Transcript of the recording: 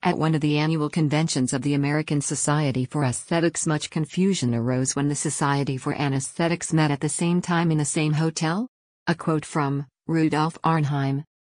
At one of the annual conventions of the American Society for Aesthetics, much confusion arose when the Society for Anesthetics met at the same time in the same hotel. A quote from Rudolf Arnheim,